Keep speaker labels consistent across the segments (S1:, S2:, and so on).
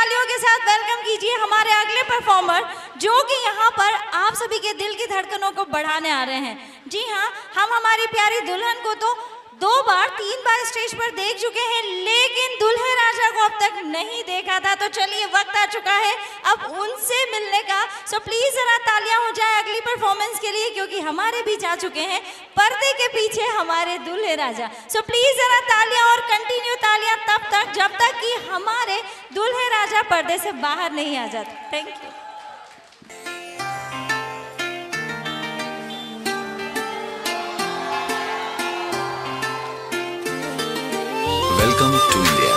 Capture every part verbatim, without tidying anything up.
S1: तालियों के साथ वेलकम कीजिए हमारे अगले परफॉर्मर, जो कि यहाँ पर आप सभी के दिल की धड़कनों को बढ़ाने आ रहे हैं। जी हाँ, हम हमारी प्यारी दुल्हन को तो दो बार तीन बार स्टेज पर देख चुके हैं, लेकिन दूल्हे राजा को अब तक नहीं देखा था। तो चलिए, वक्त आ चुका है अब उनसे मिलने का। सो प्लीज जरा तालियां हो जाए अगली परफॉर्मेंस के लिए, क्योंकि हमारे बीच आ चुके हैं पर्दे के पीछे हमारे दूल्हे राजा। सो प्लीज जरा तालियां और कंटिन्यू तालियां तब तक जब तक कि हमारे दूल्हे राजा पर्दे से बाहर नहीं आ जाते। Thank you.
S2: Welcome to India.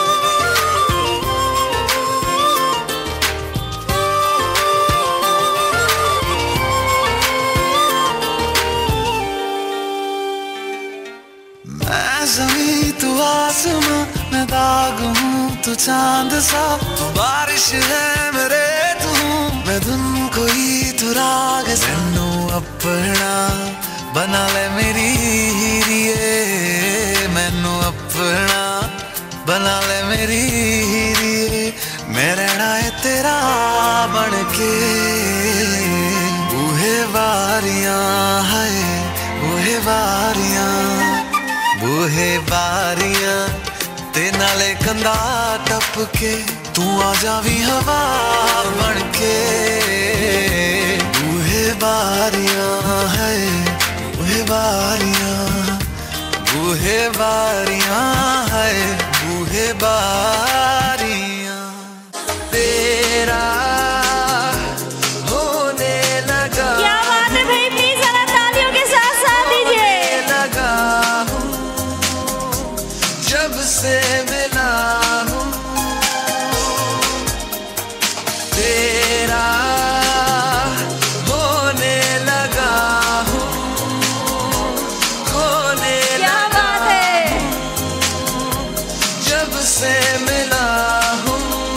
S3: मैं ज़मीं तू आसमां, मैं दाग हूँ तू चांद सा, तू बारिश है मेरे तू, मैं धुन कोई तू राग सा। मैनू अपना बना ले मेरी हीरिए, मैनू अपना बना ले मेरी हीरिए, मैं रहना है तेरा बन के। बूहे बारियां है बूहे बारियां, बूहे बारियां ते नाले कंधा टपके, तू आ जावी हवा बन के। बूहे बारियां है बूहे बारियां, बूहे बारियां है बूहे बारियां, तेरा होने लगा।
S1: क्या बात है भाई, प्लीज जरा तालियों के साथ साथ दीजिए।
S3: लगा हूँ जब से मिला हूँ, तेरा होने लगा हूँ, होने लगा जब से मिला हूँ।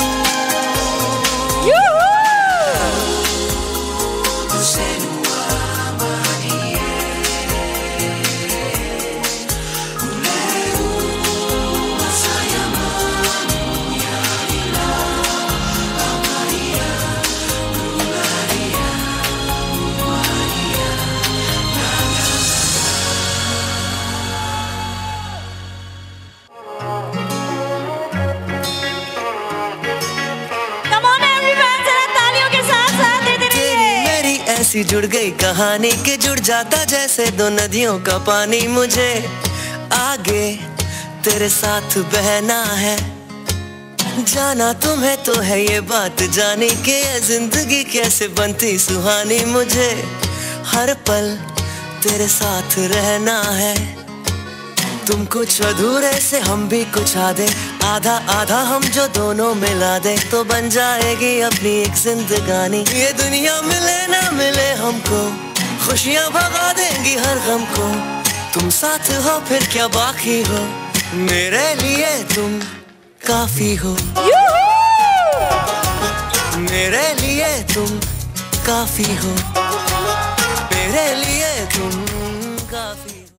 S4: ऐसी जुड़ गई कहानी कि जुड़ जाता जैसे दो नदियों का पानी। मुझे आगे तेरे साथ बहना है, जाना तुम्हें तो है ये बात जानी कि ये जिंदगी कैसे बनती सुहानी। मुझे हर पल तेरे साथ रहना है, तुम कुछ अधूरे से हम भी कुछ आधे, आधा आधा हम जो दोनों मिला दे तो बन जाएगी अपनी एक जिंदगानी। ये दुनिया मिले ना मिले हमको, खुशियाँ भगा देंगी हर गम को। तुम साथ हो फिर क्या बाकी हो, मेरे लिए तुम काफी हो, मेरे लिए तुम काफी हो, मेरे लिए तुम काफी।